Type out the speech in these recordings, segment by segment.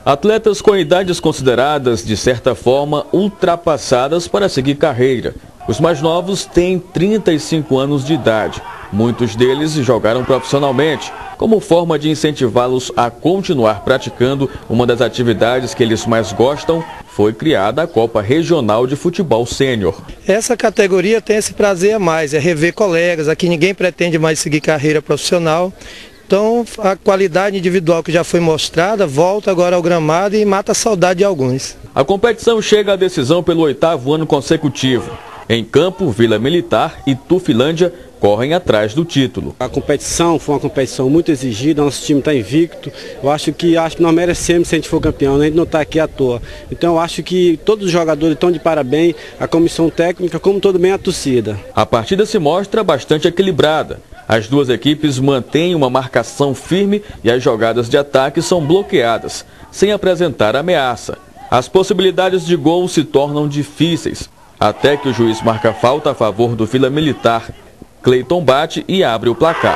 Atletas com idades consideradas, de certa forma, ultrapassadas para seguir carreira. Os mais novos têm 35 anos de idade. Muitos deles jogaram profissionalmente. Como forma de incentivá-los a continuar praticando uma das atividades que eles mais gostam, foi criada a Copa Regional de Futebol Sênior. Essa categoria tem esse prazer a mais, é rever colegas. Aqui ninguém pretende mais seguir carreira profissional. Então a qualidade individual que já foi mostrada volta agora ao gramado e mata a saudade de alguns. A competição chega à decisão pelo 8º ano consecutivo. Em campo, Vila Militar e Tufilândia correm atrás do título. A competição foi uma competição muito exigida, nosso time está invicto. Eu acho que nós merecemos se a gente for campeão, a gente não está aqui à toa. Então eu acho que todos os jogadores estão de parabéns, a comissão técnica, como todo bem a torcida. A partida se mostra bastante equilibrada. As duas equipes mantêm uma marcação firme e as jogadas de ataque são bloqueadas, sem apresentar ameaça. As possibilidades de gol se tornam difíceis, até que o juiz marca falta a favor do Vila Militar. Cleiton bate e abre o placar.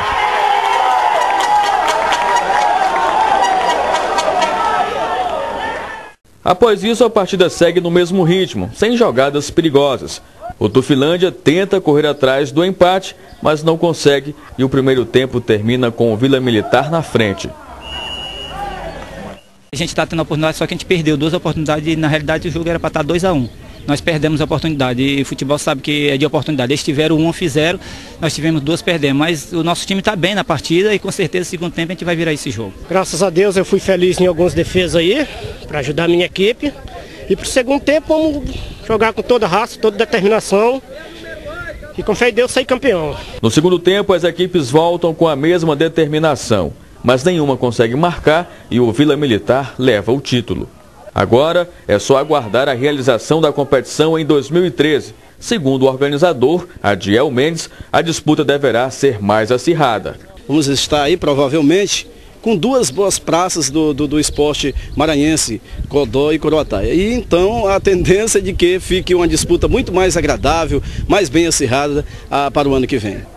Após isso, a partida segue no mesmo ritmo, sem jogadas perigosas. O Tufilândia tenta correr atrás do empate, mas não consegue e o primeiro tempo termina com o Vila Militar na frente. A gente está tendo a oportunidade, só que a gente perdeu 2 oportunidades e na realidade o jogo era para estar 2-1. Nós perdemos a oportunidade e o futebol sabe que é de oportunidade. Eles tiveram 1, fizeram, nós tivemos 2, perdemos. Mas o nosso time está bem na partida e com certeza no segundo tempo a gente vai virar esse jogo. Graças a Deus eu fui feliz em algumas defesas aí, para ajudar a minha equipe. E para o segundo tempo vamos jogar com toda raça, toda determinação. E com fé em Deus sair campeão. No segundo tempo as equipes voltam com a mesma determinação, mas nenhuma consegue marcar e o Vila Militar leva o título. Agora é só aguardar a realização da competição em 2013. Segundo o organizador, Adiel Mendes, a disputa deverá ser mais acirrada. Vamos estar aí provavelmente com 2 boas praças do esporte maranhense, Codó e Coroataia. E então a tendência é de que fique uma disputa muito mais agradável, mais bem acirrada para o ano que vem.